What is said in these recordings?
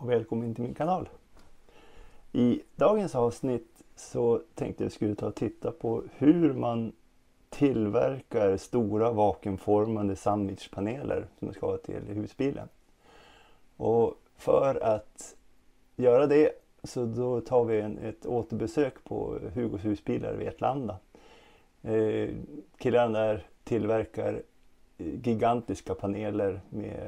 och välkommen till min kanal. I dagens avsnitt så tänkte jag skulle ta och titta på hur man tillverkar stora vakuumformade sandwichpaneler som ska ha till husbilen. Och för att göra det så då tar vi ett återbesök på Hugos husbilar i Vetlanda. Killarna där tillverkar gigantiska paneler med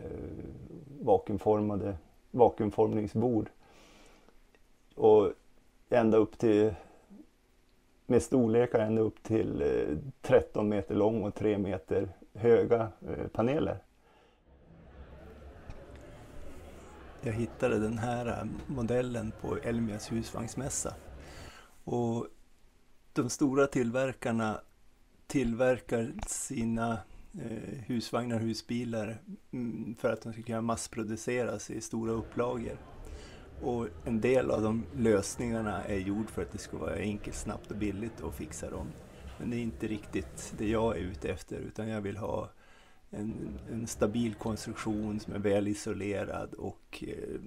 vakuumformningsbord och ända upp till med storlekar ända upp till 13 meter lång och 3 meter höga paneler. Jag hittade den här modellen på Elmias husvagnsmässa och de stora tillverkarna tillverkar sina husvagnar och husbilar för att de ska kunna massproduceras i stora upplagor. Och en del av de lösningarna är gjord för att det ska vara enkelt, snabbt och billigt att fixa dem. Men det är inte riktigt det jag är ute efter, utan jag vill ha en stabil konstruktion som är väl isolerad och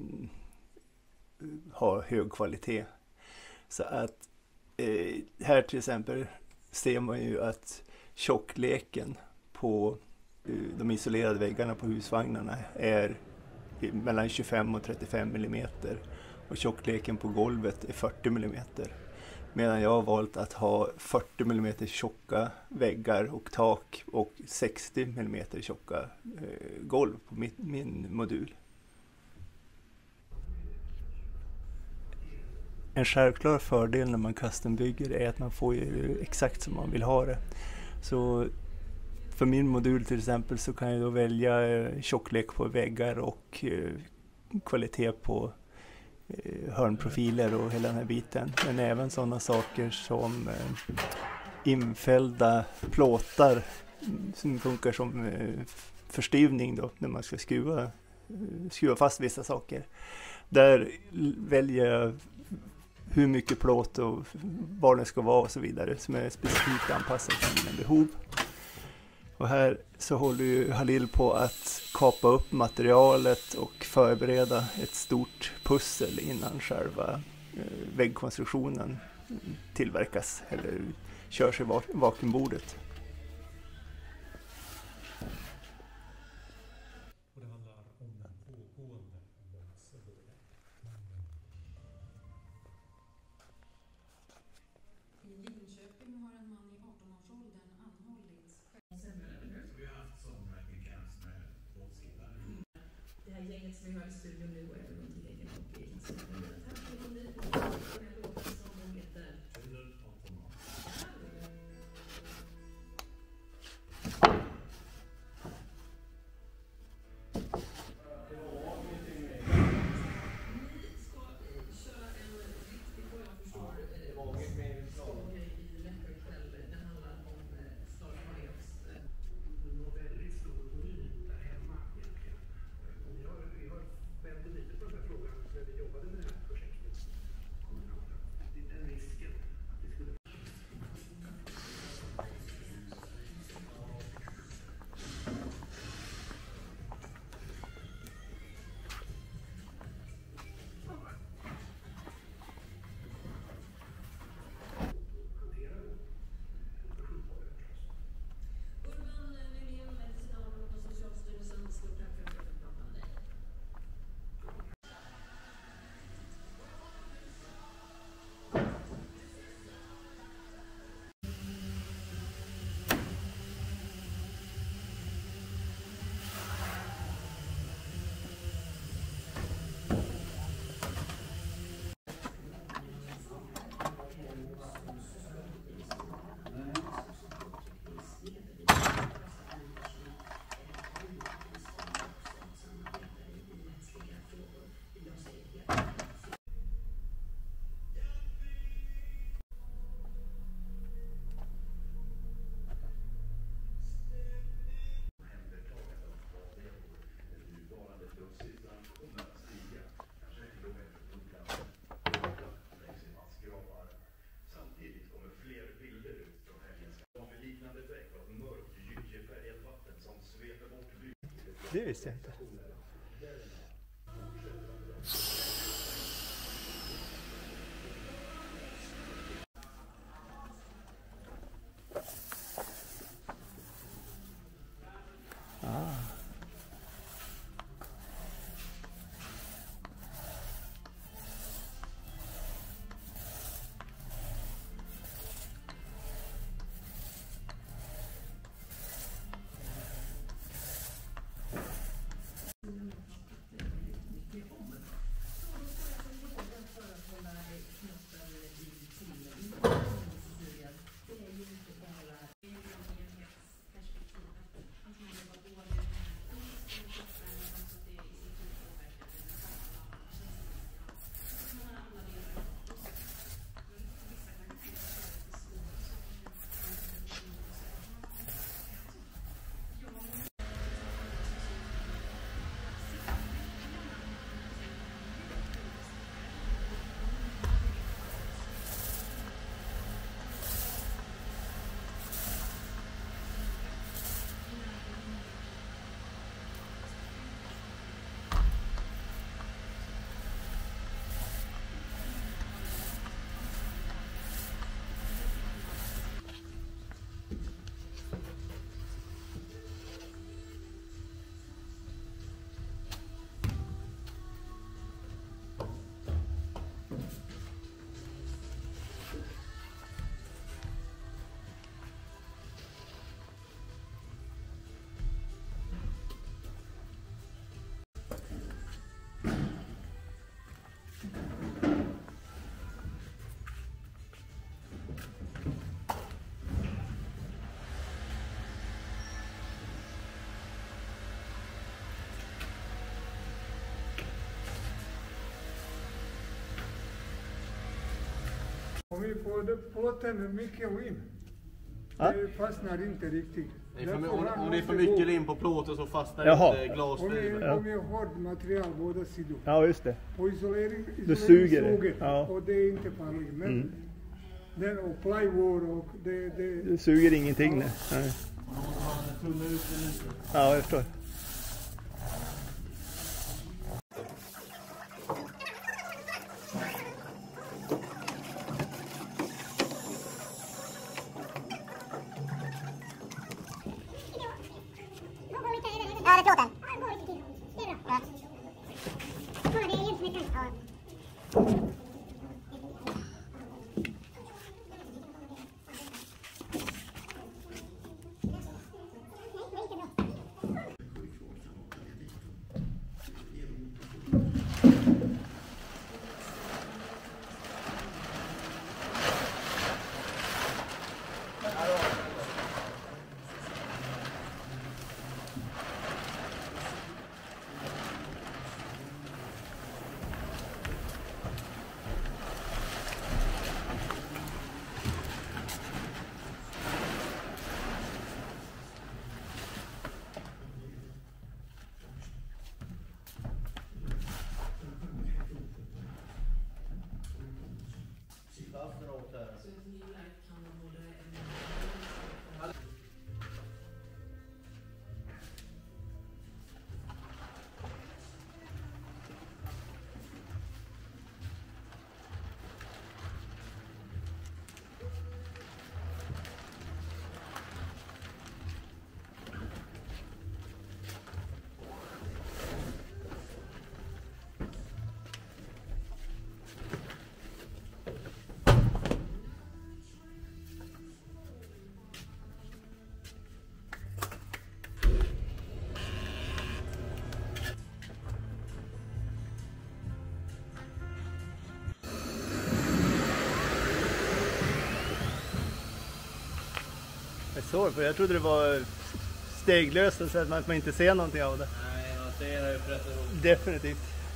har hög kvalitet. Så att här till exempel ser man ju att tjockleken på de isolerade väggarna på husvagnarna är mellan 25 och 35 mm och tjockleken på golvet är 40 mm. Medan jag har valt att ha 40 mm tjocka väggar och tak och 60 mm tjocka golv på min modul. En självklar fördel när man custombygger är att man får ju exakt som man vill ha det. Så för min modul till exempel så kan jag då välja tjocklek på väggar och kvalitet på hörnprofiler och hela den här biten. Men även sådana saker som infällda plåtar som funkar som förstyvning då när man ska skruva fast vissa saker. Där väljer jag hur mycket plåt och var den ska vara och så vidare som är specifikt anpassat till mina behov. Och här så håller ju Halil på att kapa upp materialet och förbereda ett stort pussel innan själva väggkonstruktionen tillverkas eller körs i vakuumbordet. Gänget som vi har i studion nu är någonting egen Det visste jag inte. Om vi får plåten mycket lim, det fastnar inte riktigt. Om det är för mycket lim på plåten så fastnar inte glasfiber. Om vi har hårt material båda sidor. Ja, just det. På isolering Du suger det. Ja. Och det är inte farligt. Men den och plywood och det suger ingenting. Nej. Ja, jag förstår. Ja, det är plåten. Det är bra. Ja. Det är jättesmycket. Ja. För jag trodde det var steglöst så att man inte ser någonting av det. Nej, man ser det ju precis. Definitivt.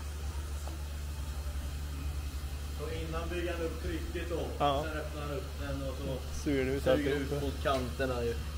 Så innan bygger han upp trycket då. Ja. Sen öppnar han upp den och så suger det ut mot kanterna ju.